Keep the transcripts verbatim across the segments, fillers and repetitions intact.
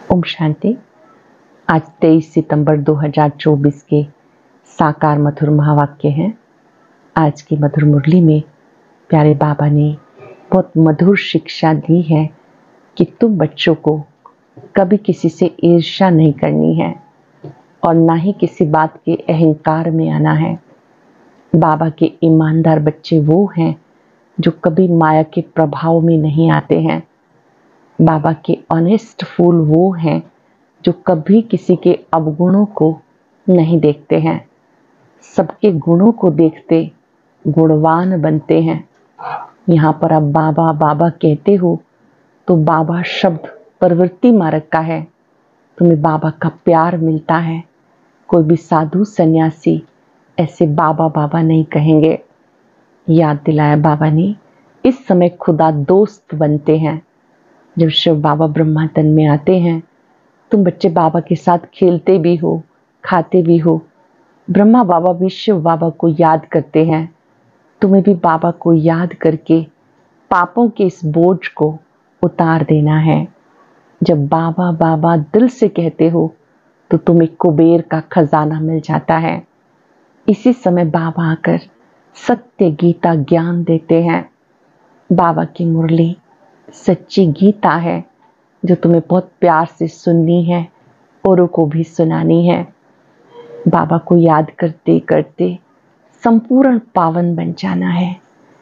ओम शांति। आज तेईस सितंबर दो हज़ार चौबीस के साकार मधुर महावाक्य हैं। आज की मधुर मुरली में प्यारे बाबा ने बहुत मधुर शिक्षा दी है कि तुम बच्चों को कभी किसी से ईर्ष्या नहीं करनी है और ना ही किसी बात के अहंकार में आना है। बाबा के ईमानदार बच्चे वो हैं जो कभी माया के प्रभाव में नहीं आते हैं। बाबा के ऑनेस्ट फूल वो हैं जो कभी किसी के अवगुणों को नहीं देखते हैं, सबके गुणों को देखते गुणवान बनते हैं। यहाँ पर आप बाबा बाबा कहते हो तो बाबा शब्द प्रवृत्ति मार्ग का है। तुम्हें बाबा का प्यार मिलता है। कोई भी साधु सन्यासी ऐसे बाबा बाबा नहीं कहेंगे। याद दिलाया बाबा ने, इस समय खुदा दोस्त बनते हैं। जब शिव बाबा ब्रह्मा तन में आते हैं, तुम बच्चे बाबा के साथ खेलते भी हो, खाते भी हो। ब्रह्मा बाबा भी शिव बाबा को याद करते हैं। तुम्हें भी बाबा को याद करके पापों के इस बोझ को उतार देना है। जब बाबा बाबा दिल से कहते हो तो तुम्हें कुबेर का खजाना मिल जाता है। इसी समय बाबा आकर सत्य गीता ज्ञान देते हैं। बाबा की मुरली सच्ची गीता है जो तुम्हें बहुत प्यार से सुननी है, औरों को भी सुनानी है। बाबा को याद करते करते संपूर्ण पावन बन जाना है।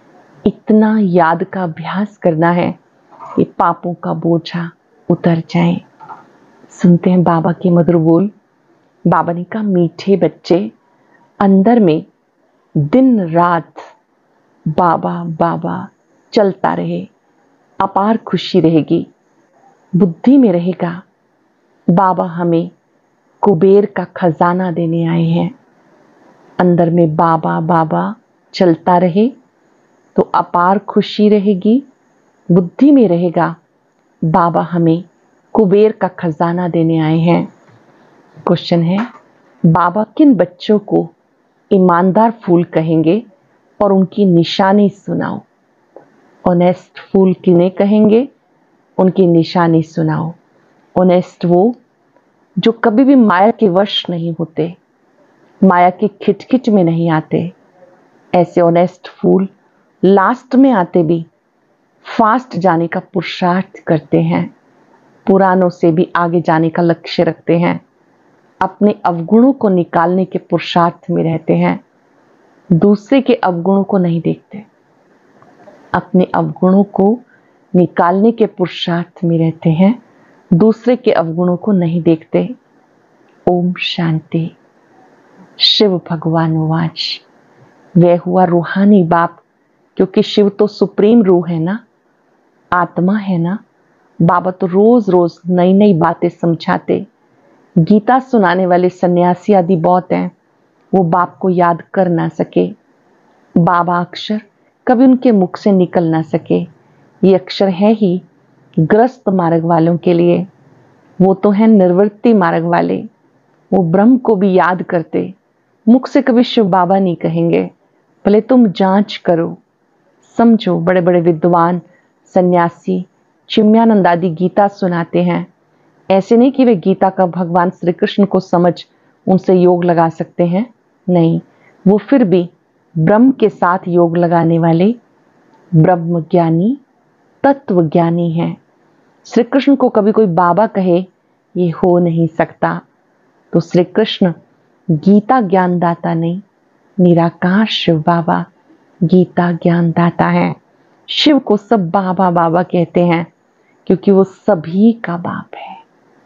इतना याद का अभ्यास करना है कि पापों का बोझा उतर जाए। सुनते हैं बाबा के मधुर बोल। बाबा ने कहा, मीठे बच्चे, अंदर में दिन रात बाबा बाबा चलता रहे, अपार खुशी रहेगी। बुद्धि में रहेगा बाबा हमें कुबेर का खजाना देने आए हैं। अंदर में बाबा बाबा चलता रहे तो अपार खुशी रहेगी। बुद्धि में रहेगा बाबा हमें कुबेर का खजाना देने आए हैं। क्वेश्चन है, बाबा किन बच्चों को ईमानदार फूल कहेंगे और उनकी निशानी सुनाओ। ऑनेस्ट फूल किन्हें कहेंगे, उनकी निशानी सुनाओ। ऑनेस्ट वो जो कभी भी माया के वश नहीं होते, माया की खिटखिट में नहीं आते। ऐसे ऑनेस्ट फूल लास्ट में आते भी फास्ट जाने का पुरुषार्थ करते हैं, पुरानों से भी आगे जाने का लक्ष्य रखते हैं, अपने अवगुणों को निकालने के पुरुषार्थ में रहते हैं, दूसरे के अवगुणों को नहीं देखते, अपने अवगुणों को निकालने के पुरुषार्थ में रहते हैं, दूसरे के अवगुणों को नहीं देखते। ओम शांति। शिव भगवान वाच, वह हुआ रूहानी बाप, क्योंकि शिव तो सुप्रीम रूह है ना, आत्मा है ना। बाबा तो रोज रोज नई नई बातें समझाते। गीता सुनाने वाले सन्यासी आदि बहुत हैं, वो बाप को याद कर ना सके। बाबा अक्षर कभी उनके मुख से निकल ना सके। ये अक्षर है ही ग्रस्त मार्ग वालों के लिए, वो तो है निर्वृत्ति मार्ग वाले। वो ब्रह्म को भी याद करते, मुख से कभी शिव बाबा नहीं कहेंगे। भले तुम जांच करो, समझो। बड़े बड़े विद्वान सन्यासी चिन्मयानंद आदि गीता सुनाते हैं। ऐसे नहीं कि वे गीता का भगवान श्री कृष्ण को समझ उनसे योग लगा सकते हैं, नहीं। वो फिर भी ब्रह्म के साथ योग लगाने वाले ब्रह्म ज्ञानी तत्व ज्ञानी हैं। श्री कृष्ण को कभी कोई बाबा कहे, ये हो नहीं सकता। तो श्री कृष्ण गीता ज्ञान दाता नहीं, निराकार शिव बाबा गीता ज्ञान दाता है। शिव को सब बाबा बाबा कहते हैं क्योंकि वो सभी का बाप है।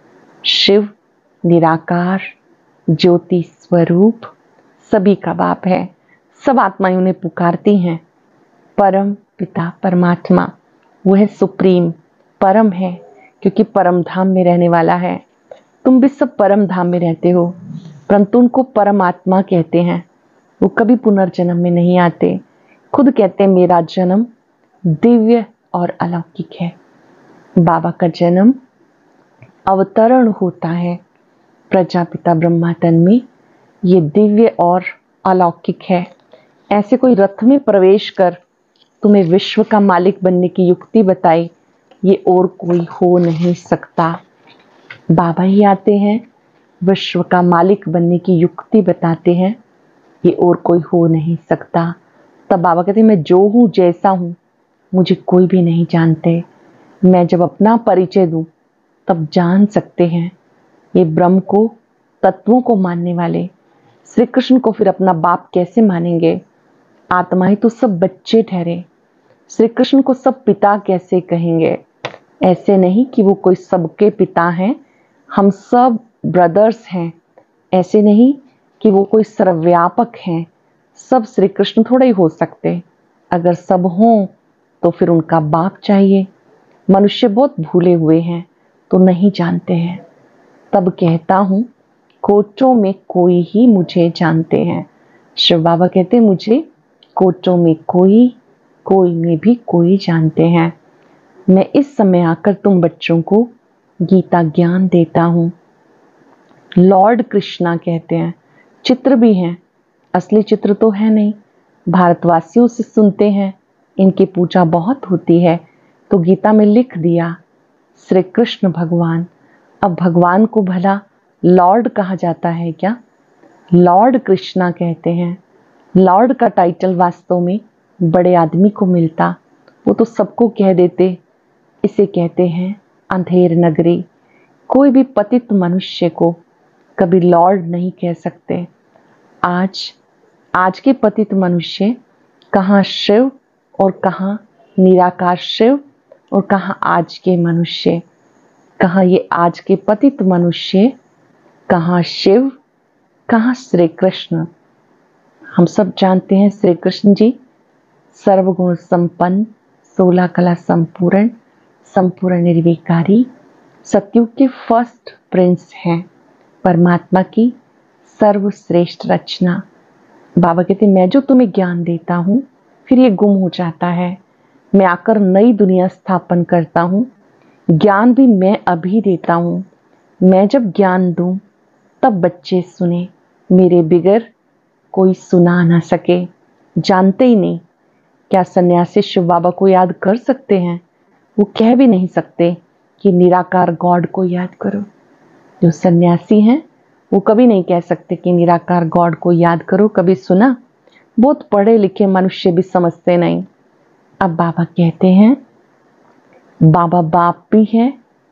शिव निराकार ज्योति स्वरूप सभी का बाप है। सब आत्माएं उन्हें पुकारती हैं। परम पिता परमात्मा वह सुप्रीम परम है, क्योंकि परम धाम में रहने वाला है। तुम भी सब परम धाम में रहते हो, परंतु उनको परमात्मा कहते हैं। वो कभी पुनर्जन्म में नहीं आते। खुद कहते हैं, मेरा जन्म दिव्य और अलौकिक है। बाबा का जन्म अवतरण होता है प्रजापिता ब्रह्मा तन में। ये दिव्य और अलौकिक है। ऐसे कोई रथ में प्रवेश कर तुम्हें विश्व का मालिक बनने की युक्ति बताए, ये और कोई हो नहीं सकता। बाबा ही आते हैं, विश्व का मालिक बनने की युक्ति बताते हैं, ये और कोई हो नहीं सकता। तब बाबा कहते हैं मैं जो हूँ जैसा हूँ मुझे कोई भी नहीं जानते। मैं जब अपना परिचय दूं तब जान सकते हैं। ये ब्रह्म को, तत्वों को मानने वाले श्री कृष्ण को फिर अपना बाप कैसे मानेंगे? आत्माएं तो सब बच्चे ठहरे, श्री कृष्ण को सब पिता कैसे कहेंगे? ऐसे नहीं कि वो कोई सबके पिता हैं, हम सब ब्रदर्स हैं। ऐसे नहीं कि वो कोई सर्वव्यापक हैं, सब श्री कृष्ण थोड़े ही हो सकते। अगर सब हों तो फिर उनका बाप चाहिए। मनुष्य बहुत भूले हुए हैं तो नहीं जानते हैं। तब कहता हूं कोचों में कोई ही मुझे जानते हैं। शिव बाबा कहते मुझे कोचों में कोई, कोई में भी कोई जानते हैं। मैं इस समय आकर तुम बच्चों को गीता ज्ञान देता हूं। लॉर्ड कृष्णा कहते हैं, चित्र भी हैं, असली चित्र तो है नहीं। भारतवासियों से सुनते हैं इनकी पूजा बहुत होती है, तो गीता में लिख दिया श्री कृष्ण भगवान। अब भगवान को भला लॉर्ड कहा जाता है क्या? लॉर्ड कृष्णा कहते हैं। लॉर्ड का टाइटल वास्तव में बड़े आदमी को मिलता, वो तो सबको कह देते। इसे कहते हैं अंधेर नगरी। कोई भी पतित मनुष्य को कभी लॉर्ड नहीं कह सकते। आज आज के पतित मनुष्य कहाँ शिव और कहाँ निराकार शिव, और कहाँ आज के मनुष्य, कहाँ ये आज के पतित मनुष्य, कहाँ शिव, कहाँ श्री कृष्ण। हम सब जानते हैं श्री कृष्ण जी सर्वगुण संपन्न, सोलह कला संपूर्ण, संपूर्ण निर्विकारी, सतयुग के फर्स्ट प्रिंस हैं, परमात्मा की सर्वश्रेष्ठ रचना। बाबा कहते मैं जो तुम्हें ज्ञान देता हूँ फिर ये गुम हो जाता है। मैं आकर नई दुनिया स्थापन करता हूँ। ज्ञान भी मैं अभी देता हूँ। मैं जब ज्ञान दूं तब बच्चे सुने, मेरे बिगर कोई सुना ना सके। जानते ही नहीं। क्या सन्यासी शिव बाबा को याद कर सकते हैं? वो कह भी नहीं सकते कि निराकार गॉड को याद करो। जो सन्यासी हैं वो कभी नहीं कह सकते कि निराकार गॉड को याद करो। कभी सुना? बहुत पढ़े लिखे मनुष्य भी समझते नहीं। अब बाबा कहते हैं बाबा बाप भी है,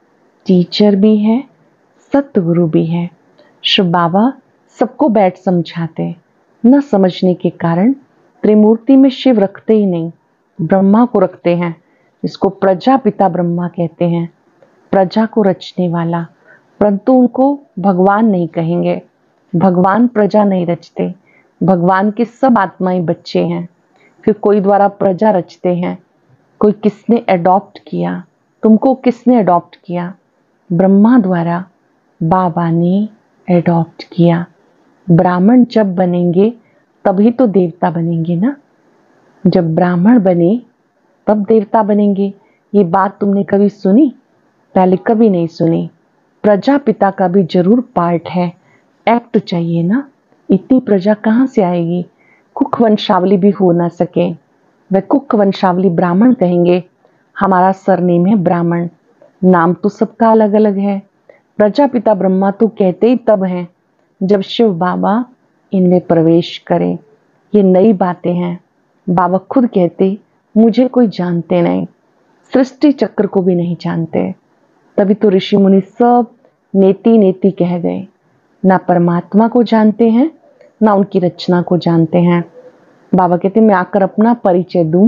टीचर भी है, सतगुरु भी है। शिव बाबा सबको बैठ समझाते, न समझने के कारण त्रिमूर्ति में शिव रखते ही नहीं, ब्रह्मा को रखते हैं, इसको प्रजापिता ब्रह्मा कहते हैं, प्रजा को रचने वाला। परंतु उनको भगवान नहीं कहेंगे। भगवान प्रजा नहीं रचते। भगवान के सब आत्माएं बच्चे हैं। फिर कोई द्वारा प्रजा रचते हैं। कोई किसने अडॉप्ट किया? तुमको किसने अडॉप्ट किया? ब्रह्मा द्वारा बाबा ने अडॉप्ट किया। ब्राह्मण जब बनेंगे तभी तो देवता बनेंगे ना। जब ब्राह्मण बने तब देवता बनेंगे। ये बात तुमने कभी सुनी? पहले कभी नहीं सुनी। प्रजापिता का भी जरूर पार्ट है, एक्ट चाहिए ना। इतनी प्रजा कहाँ से आएगी? कुक वंशावली भी हो ना सके, वह कुक वंशावली ब्राह्मण कहेंगे। हमारा सरनेम है ब्राह्मण, नाम तो सबका अलग अलग है। प्रजापिता ब्रह्मा तो कहते ही तब हैं जब शिव बाबा इनमें प्रवेश करें। ये नई बातें हैं। बाबा खुद कहते मुझे कोई जानते नहीं, सृष्टि चक्र को भी नहीं जानते। तभी तो ऋषि मुनि सब नेति नेति कह गए। ना परमात्मा को जानते हैं, ना उनकी रचना को जानते हैं। बाबा कहते मैं आकर अपना परिचय दूं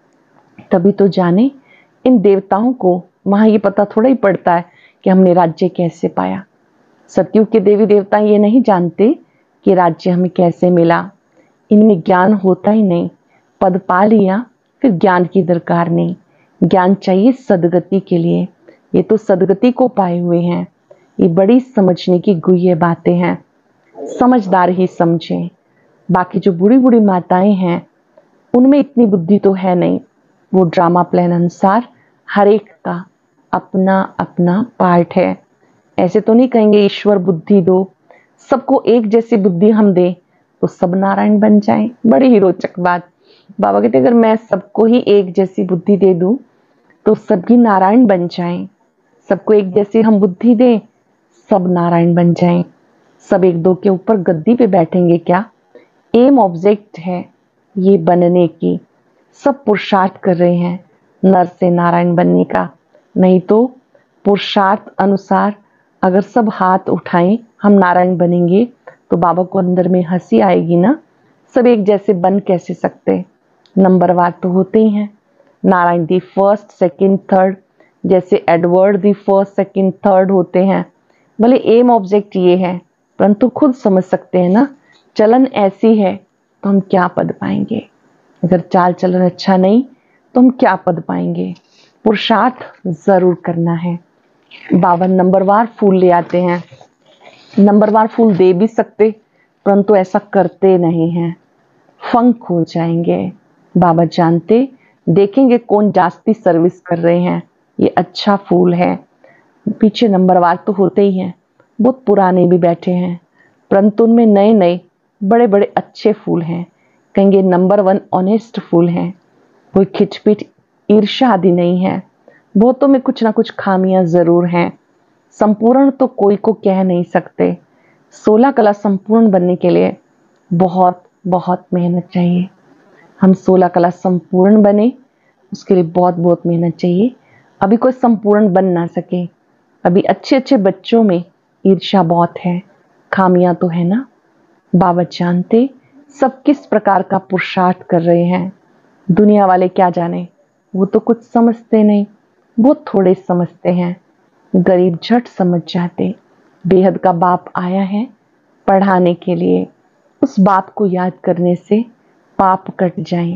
तभी तो जाने। इन देवताओं को वहां ये पता थोड़ा ही पड़ता है कि हमने राज्य कैसे पाया। सतयुग के देवी देवता ये नहीं जानते कि राज्य हमें कैसे मिला। इनमें ज्ञान होता ही नहीं। पद पा लिया फिर ज्ञान की दरकार नहीं। ज्ञान चाहिए सदगति के लिए। ये तो सदगति को पाए हुए हैं। ये बड़ी समझने की गुह्य बातें हैं। समझदार ही समझें। बाकी जो बूढ़ी बूढ़ी माताएं हैं उनमें इतनी बुद्धि तो है नहीं। वो ड्रामा प्लान अनुसार हर एक का अपना अपना पार्ट है। ऐसे तो नहीं कहेंगे ईश्वर बुद्धि दो, सबको एक जैसी बुद्धि हम दें तो सब नारायण बन जाएं। बड़ी ही रोचक बात। बाबा कहते अगर मैं सबको ही एक जैसी बुद्धि दे दूं तो सभी नारायण बन जाएं। सबको एक जैसी हम बुद्धि दें सब नारायण बन जाएं, सब एक दो के ऊपर गद्दी पे बैठेंगे क्या? एम ऑब्जेक्ट है ये बनने की, सब पुरुषार्थ कर रहे हैं नर से नारायण बनने का। नहीं तो पुरुषार्थ अनुसार अगर सब हाथ उठाएं हम नारायण बनेंगे तो बाबा को अंदर में हंसी आएगी ना। सब एक जैसे बन कैसे सकते? नंबरवार तो होते ही हैं, Narayan the first second third, जैसे Edward the first second third होते हैं। भले एम ऑब्जेक्ट ये है, परंतु खुद समझ सकते हैं ना, चलन ऐसी है तो हम क्या पद पाएंगे। अगर चाल चलन अच्छा नहीं तो हम क्या पद पाएंगे। पुरुषार्थ जरूर करना है। बाबा नंबरवार फूल ले आते हैं, नंबरवार फूल दे भी सकते परंतु ऐसा करते नहीं हैं, फंक हो जाएंगे। बाबा जानते, देखेंगे कौन जास्ती सर्विस कर रहे हैं, ये अच्छा फूल है। पीछे नंबरवार तो होते ही हैं, बहुत पुराने भी बैठे हैं, परंतु उनमें नए नए बड़े बड़े अच्छे फूल हैं। कहेंगे नंबर वन ऑनेस्ट फूल हैं, कोई खिचपिट ईर्ष्या आदि नहीं है। बहुतों में कुछ ना कुछ खामियां जरूर हैं, संपूर्ण तो कोई को कह नहीं सकते। सोलह कला संपूर्ण बनने के लिए बहुत बहुत मेहनत चाहिए। हम सोलह कला संपूर्ण बने उसके लिए बहुत बहुत मेहनत चाहिए। अभी कोई संपूर्ण बन ना सके, अभी अच्छे अच्छे बच्चों में ईर्ष्या बहुत है, खामियां तो है ना। बाबा जानते सब किस प्रकार का पुरुषार्थ कर रहे हैं। दुनिया वाले क्या जाने, वो तो कुछ समझते नहीं, बहुत थोड़े समझते हैं। गरीब झट समझ जाते, बेहद का बाप आया है पढ़ाने के लिए, उस बाप को याद करने से पाप कट जाएं।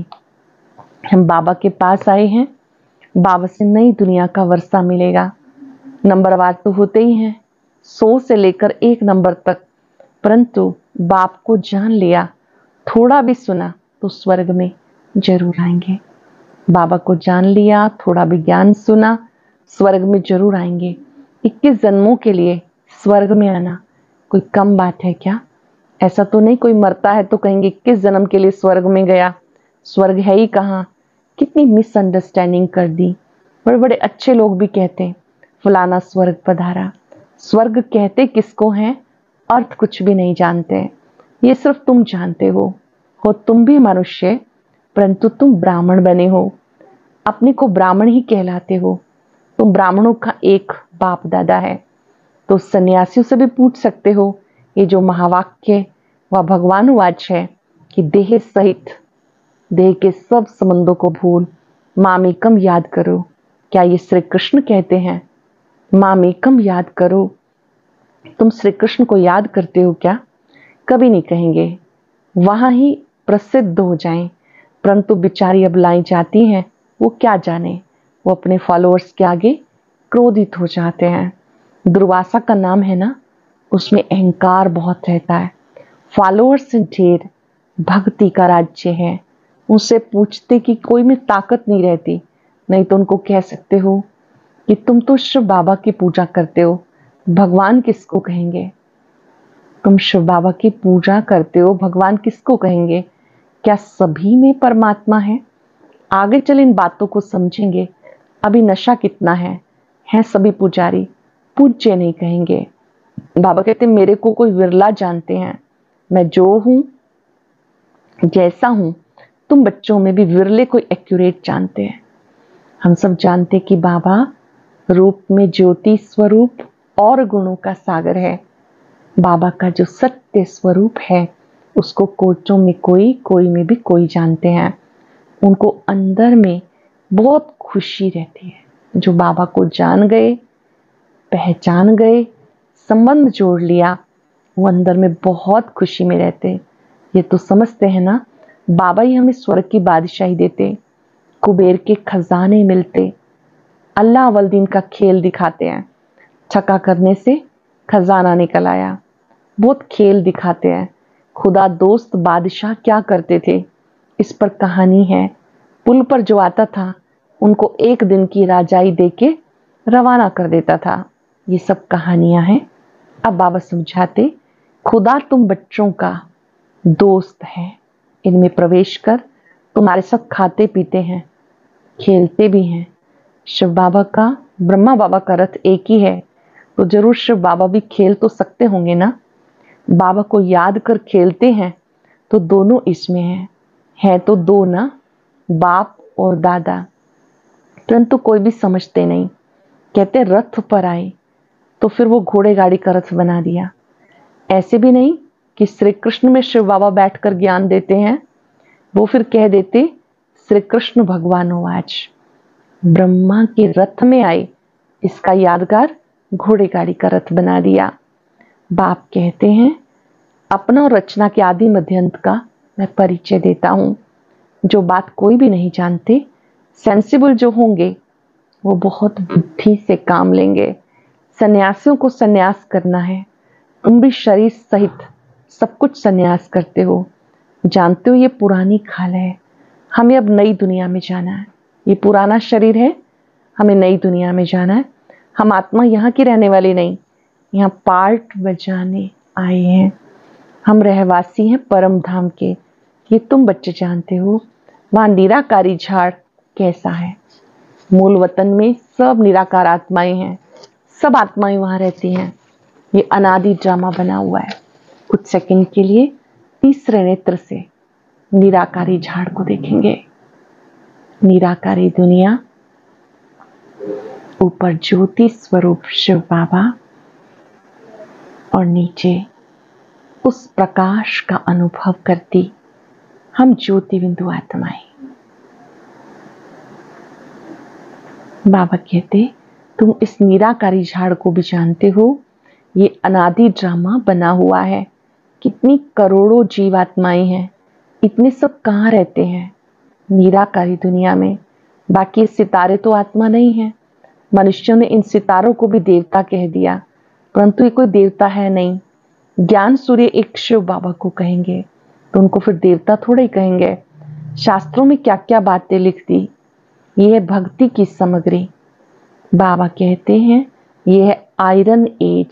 हम बाबा के पास आए हैं, बाबा से नई दुनिया का वर्षा मिलेगा। नंबरवार तो होते ही हैं, सौ से लेकर एक नंबर तक, परंतु बाप को जान लिया, थोड़ा भी सुना तो स्वर्ग में जरूर आएंगे। बाबा को जान लिया, थोड़ा भी ज्ञान सुना, स्वर्ग में जरूर आएंगे। इक्कीस जन्मों के लिए स्वर्ग में आना कोई कम बात है क्या? ऐसा तो नहीं कोई मरता है तो कहेंगे इक्कीस जन्म के लिए स्वर्ग में गया, स्वर्ग है ही कहाँ। कितनी मिसअंडरस्टैंडिंग कर दी। बड़े बड़े अच्छे लोग भी कहते फलाना स्वर्ग पधारा। स्वर्ग कहते किसको हैं? अर्थ कुछ भी नहीं जानते, ये सिर्फ तुम जानते हो। हो तुम भी मनुष्य, परंतु तुम ब्राह्मण बने हो, अपने को ब्राह्मण ही कहलाते हो। तुम ब्राह्मणों का एक बाप दादा है, तो सन्यासियों से भी पूछ सकते हो। ये जो महावाक्य व भगवान वाच है कि देह सहित देह के सब संबंधों को भूल मामेकम याद करो, क्या ये श्री कृष्ण कहते हैं? मामेकम याद करो। तुम श्री कृष्ण को याद करते हो क्या? कभी नहीं कहेंगे, वहां ही प्रसिद्ध हो जाएं। परंतु बिचारी अब लाई जाती हैं, वो क्या जाने, वो अपने फॉलोअर्स के आगे क्रोधित हो जाते हैं। दुर्वासा का नाम है ना, उसमें अहंकार बहुत रहता है। फॉलोअर्स ढेर, भक्ति का राज्य है। उनसे पूछते कि कोई में ताकत नहीं रहती, नहीं तो उनको कह सकते हो कि तुम तो शिव बाबा की पूजा करते हो, भगवान किसको कहेंगे? तुम शिव बाबा की पूजा करते हो, भगवान किसको कहेंगे? क्या सभी में परमात्मा है? आगे चल इन बातों को समझेंगे। अभी नशा कितना है, हैं सभी पुजारी, पूज्य नहीं कहेंगे। बाबा कहते मेरे को कोई विरला जानते हैं, मैं जो हूं जैसा हूं, तुम बच्चों में भी विरले कोई एक्यूरेट जानते हैं। हम सब जानते कि बाबा रूप में ज्योति स्वरूप और गुणों का सागर है। बाबा का जो सत्य स्वरूप है उसको कोचों में कोई, कोई में भी कोई जानते हैं। उनको अंदर में बहुत खुशी रहती है। जो बाबा को जान गए, पहचान गए, संबंध जोड़ लिया, वो अंदर में बहुत खुशी में रहते। ये तो समझते हैं ना, बाबा ही हमें स्वर्ग की बादशाही देते, कुबेर के खजाने मिलते, अल्लाह अवलदीन का खेल दिखाते हैं। छक्का करने से खजाना निकल आया, बहुत खेल दिखाते हैं। खुदा दोस्त बादशाह क्या करते थे, इस पर कहानी है। पुल पर जो आता था उनको एक दिन की राजाई देके रवाना कर देता था। ये सब कहानियां हैं। अब बाबा समझाते, खुदा तुम बच्चों का दोस्त है, इनमें प्रवेश कर तुम्हारे साथ खाते पीते हैं, खेलते भी हैं। शिव बाबा का, ब्रह्मा बाबा का रथ एक ही है, तो जरूर शिव बाबा भी खेल तो सकते होंगे ना। बाबा को याद कर खेलते हैं तो दोनों इसमें हैं, है तो दो ना, बाप और दादा। परंतु कोई भी समझते नहीं, कहते रथ पर आए तो फिर वो घोड़े गाड़ी का रथ बना दिया। ऐसे भी नहीं कि श्री कृष्ण में शिव बाबा बैठकर ज्ञान देते हैं, वो फिर कह देते श्री कृष्ण भगवानोवाच, ब्रह्मा के रथ में आए, इसका यादगार घोड़े गाड़ी का रथ बना दिया। बाप कहते हैं अपना और रचना के आदि मध्यंत का मैं परिचय देता हूं। जो बात कोई भी नहीं जानते, सेंसिबल जो होंगे वो बहुत बुद्धि से काम लेंगे। सन्यासियों को सन्यास करना है, तुम भी शरीर सहित सब कुछ सन्यास करते हो। जानते हो ये पुरानी खाल है, हमें अब नई दुनिया में जाना है। ये पुराना शरीर है, हमें नई दुनिया में जाना है। हम आत्मा यहाँ की रहने वाली नहीं, यहाँ पार्ट बजाने आए हैं। हम रहवासी हैं परम धाम के, ये तुम बच्चे जानते हो। वहां निराकारी झाड़ कैसा है, मूल वतन में सब निराकार आत्माएं हैं, सब आत्माएं वहां रहती हैं। ये अनादि ड्रामा बना हुआ है। कुछ सेकंड के लिए तीसरे नेत्र से निराकारी झाड़ को देखेंगे। निराकारी दुनिया, ऊपर ज्योति स्वरूप शिव बाबा और नीचे उस प्रकाश का अनुभव करती हम ज्योति बिंदु आत्माएं। बाबा कहते तुम इस निराकारी झाड़ को भी जानते हो, ये अनादि ड्रामा बना हुआ है। कितनी करोड़ों जीवात्माएं हैं, इतने सब कहाँ रहते हैं? निराकारी दुनिया में। बाकी सितारे तो आत्मा नहीं है। मनुष्यों ने इन सितारों को भी देवता कह दिया, परंतु ये कोई देवता है नहीं। ज्ञान सूर्य एक शिव बाबा को कहेंगे तो उनको फिर देवता थोड़े ही कहेंगे। शास्त्रों में क्या क्या बातें लिख दी, ये है भक्ति की सामग्री। बाबा कहते हैं ये है आयरन एज,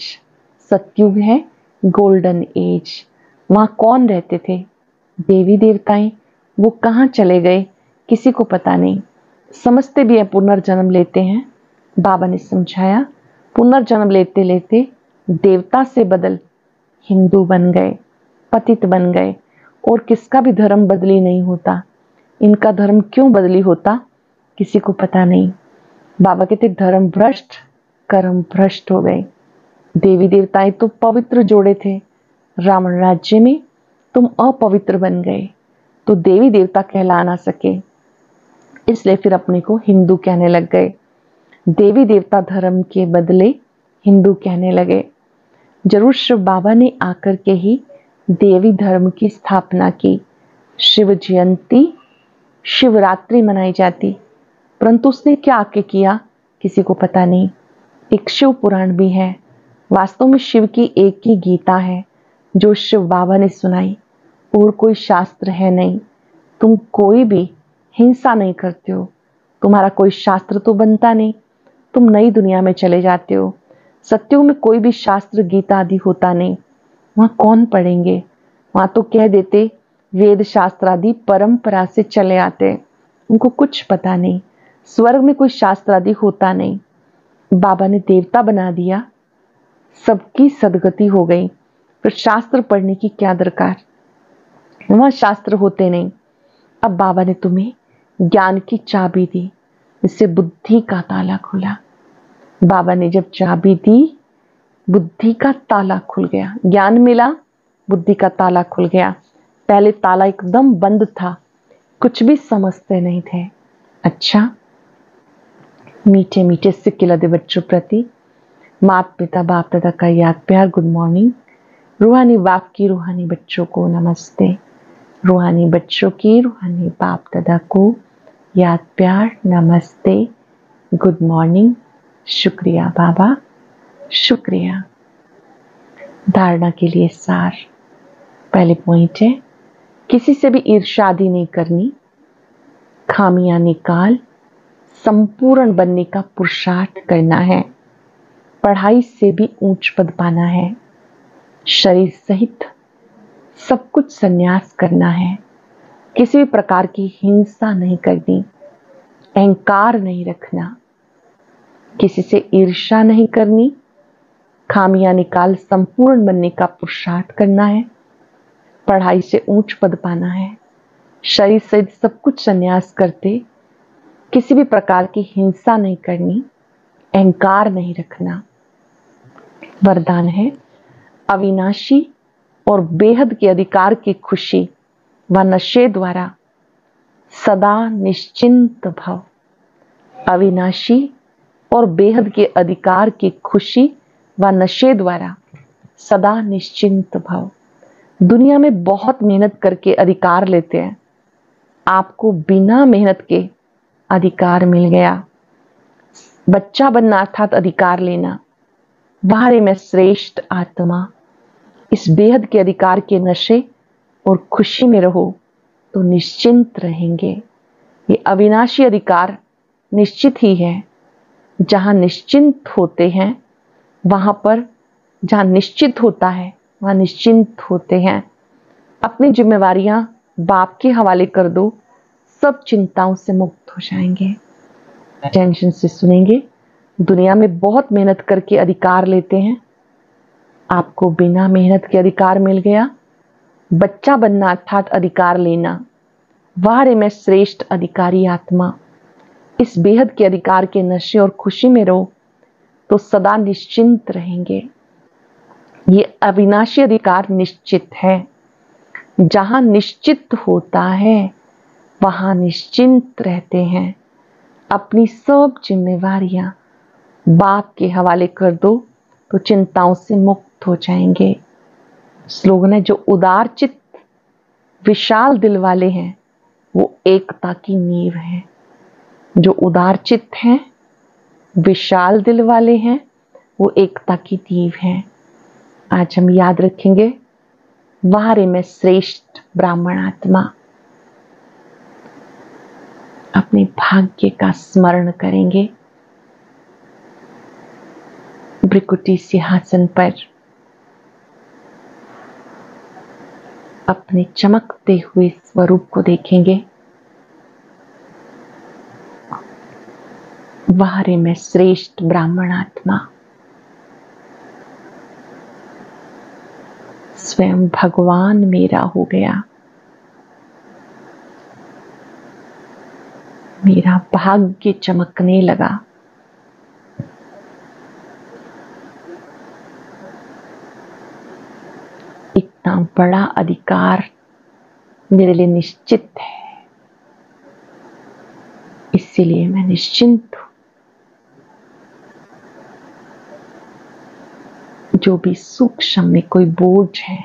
सतयुग है गोल्डन एज। वहां कौन रहते थे? देवी देवताएं। वो कहाँ चले गए किसी को पता नहीं। समझते भी है पुनर्जन्म लेते हैं। बाबा ने समझाया पुनर्जन्म लेते लेते देवता से बदल हिंदू बन गए, पतित बन गए। और किसका भी धर्म बदली नहीं होता। इनका धर्म क्यों बदली होता किसी को पता नहीं। बाबा कहते धर्म भ्रष्ट कर्म भ्रष्ट हो गए। देवी देवताएं तो पवित्र जोड़े थे, रावण राज्य में तुम अपवित्र बन गए तो देवी देवता कहला ना सके, इसलिए फिर अपने को हिंदू कहने लग गए। देवी देवता धर्म के बदले हिंदू कहने लगे। जरूर शिव बाबा ने आकर के ही देवी धर्म की स्थापना की। शिव जयंती शिवरात्रि मनाई जाती, परंतु उसने क्या आके किया किसी को पता नहीं। एक शिव पुराण भी है। वास्तव में शिव की एक ही गीता है जो शिव बाबा ने सुनाई, और कोई शास्त्र है नहीं। तुम कोई भी हिंसा नहीं करते हो, तुम्हारा कोई शास्त्र तो बनता नहीं, तुम नई दुनिया में चले जाते हो। सत्युग में कोई भी शास्त्र गीता आदि होता नहीं। वहां कौन पढ़ेंगे? वहां तो कह देते वेद शास्त्र आदि परंपरा से चले आते, उनको कुछ पता नहीं। स्वर्ग में कोई शास्त्र आदि होता नहीं। बाबा ने देवता बना दिया, सबकी सदगति हो गई। फिर शास्त्र पढ़ने की क्या दरकार? वहां शास्त्र होते नहीं। अब बाबा ने तुम्हें ज्ञान की चाबी दी, इससे बुद्धि का ताला खुला। बाबा ने जब चाबी दी, बुद्धि का ताला खुल गया। ज्ञान मिला, बुद्धि का ताला खुल गया। पहले ताला एकदम बंद था, कुछ भी समझते नहीं थे। अच्छा, मीठे मीठे सिक्के लदे बच्चों प्रति माता पिता बाप दादा का याद प्यार गुड मॉर्निंग। रूहानी बाप की रूहानी बच्चों को नमस्ते। रूहानी बच्चों की रूहानी बाप दादा को याद प्यार नमस्ते, गुड मॉर्निंग, शुक्रिया बाबा, शुक्रिया। धारणा के लिए सार। पहले पॉइंट है, किसी से भी ईर्ष्यादि नहीं करनी, खामियां निकाल संपूर्ण बनने का पुरुषार्थ करना है। पढ़ाई से भी ऊंच पद पाना है। शरीर सहित सब कुछ संन्यास करना है। किसी भी प्रकार की हिंसा नहीं करनी, अहंकार नहीं रखना, किसी से ईर्ष्या नहीं करनी, खामियां निकाल संपूर्ण बनने का पुरुषार्थ करना है। पढ़ाई से ऊंच पद पाना है। शरीर से सब कुछ संन्यास करते किसी भी प्रकार की हिंसा नहीं करनी, अहंकार नहीं रखना। वरदान है अविनाशी और बेहद के अधिकार की खुशी व नशे द्वारा सदा निश्चिंत भव। अविनाशी और बेहद के अधिकार की खुशी व नशे द्वारा सदा निश्चिंत भव। दुनिया में बहुत मेहनत करके अधिकार लेते हैं, आपको बिना मेहनत के अधिकार मिल गया। बच्चा बनना अर्थात अधिकार लेना। बाहर में श्रेष्ठ आत्मा, इस बेहद के अधिकार के नशे और खुशी में रहो तो निश्चिंत रहेंगे। ये अविनाशी अधिकार निश्चित ही है। जहां निश्चिंत होते हैं वहां पर, जहां निश्चित होता है वहां निश्चिंत होते हैं। अपनी जिम्मेवारियां बाप के हवाले कर दो, सब चिंताओं से मुक्त हो जाएंगे। टेंशन से सुनेंगे। दुनिया में बहुत मेहनत करके अधिकार लेते हैं, आपको बिना मेहनत के अधिकार मिल गया। बच्चा बनना अर्थात अधिकार लेना। वाह में श्रेष्ठ अधिकारी आत्मा, इस बेहद के अधिकार के नशे और खुशी में रहो तो सदा निश्चिंत रहेंगे। ये अविनाशी अधिकार निश्चित है। जहां निश्चित होता है वहां निश्चिंत रहते हैं। अपनी सब जिम्मेवारियां बाप के हवाले कर दो तो चिंताओं से मुक्त हो जाएंगे। स्लोगन है जो उदार चित्त विशाल दिल वाले हैं वो एकता की नींव है। जो उदार चित्त हैं, विशाल दिल वाले हैं, वो एकता की नींव है। आज हम याद रखेंगे वारे में श्रेष्ठ ब्राह्मण आत्मा। अपने भाग्य का स्मरण करेंगे। भृकुटी सिंहासन पर अपने चमकते हुए स्वरूप को देखेंगे। वारे में श्रेष्ठ ब्राह्मण आत्मा स्वयं भगवान मेरा हो गया। मेरा भाग्य चमकने लगा। इतना बड़ा अधिकार मेरे लिए निश्चित है, इसीलिए मैं निश्चिंत हूं। जो भी सूक्ष्म में कोई बोझ है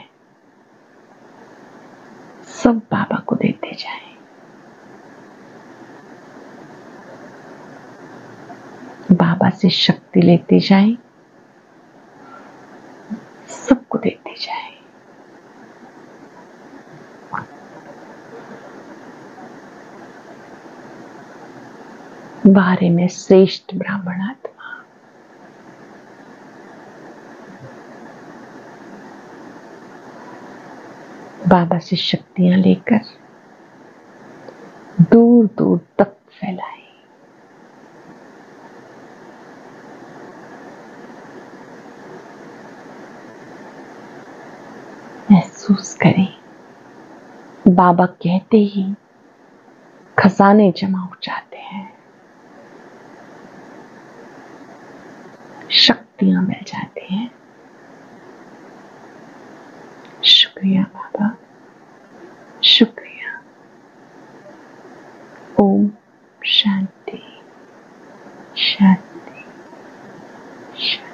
सब बाबा को देते जाएं। बाबा से शक्ति लेते जाएं, सबको देते जाएं। बारे में श्रेष्ठ ब्राह्मण आत्मा बाबा से शक्तियां लेकर दूर दूर तक फैलाए। महसूस करें बाबा कहते ही खजाने जमा हो जाते हैं, शक्तियां मिल जाती हैं। शुक्रिया बाबा, शुक्रिया। ओम शांति शांति शांति।